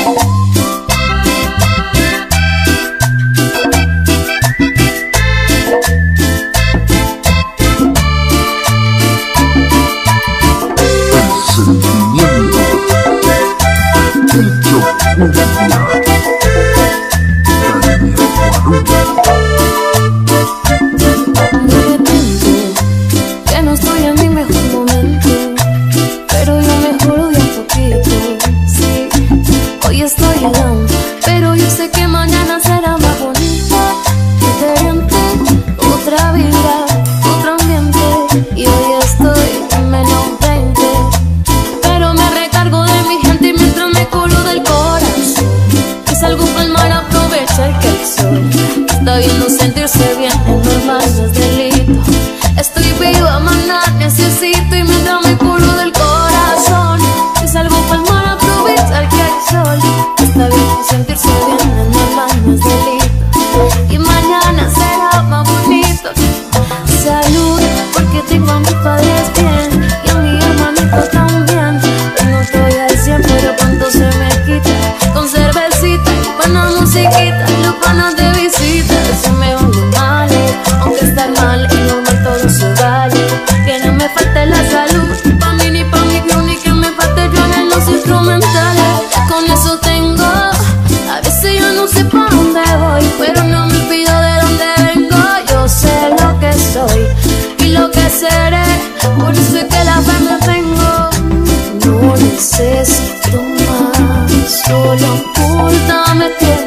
Que no estoy en mi mejor momento, pero yo mejoro de a poquito. Sí, hoy estoy hablando, pero yo sé que mañana será más bonito, diferente, otra vida, otro ambiente. Y hoy estoy en menos 20, pero me recargo de mi gente mientras me curo del corazón. Y salgo pa'l mar a aprovechar que el sol está viendo sentirse bien, es normal, no es delito. Estoy viva, maná, necesito. Y mientras me curo del corazón y salgo pa'l mar a aprovechar que el sol está bien, sentirse bien, es normal, no es delito. Y mañana será más bonito. Salud, porque tengo a mis padres bien y a mi hermanito también. No estoy al 100, pero pronto se me quita, con cervecita y buena musiquita, los panas de visita. Se me van los males, aunque estar mal y normal todo se vale. Que no me falte la salud, pa' mí ni pa' mi crew, ni que me falte yo en los instrumentales. Con eso tengo, a veces yo no sé pa' dónde voy, pero no me olvido de dónde vengo. Yo sé lo que soy y lo que seré, por eso es que la fe me tengo. No necesito más, solo ocultame tiempo.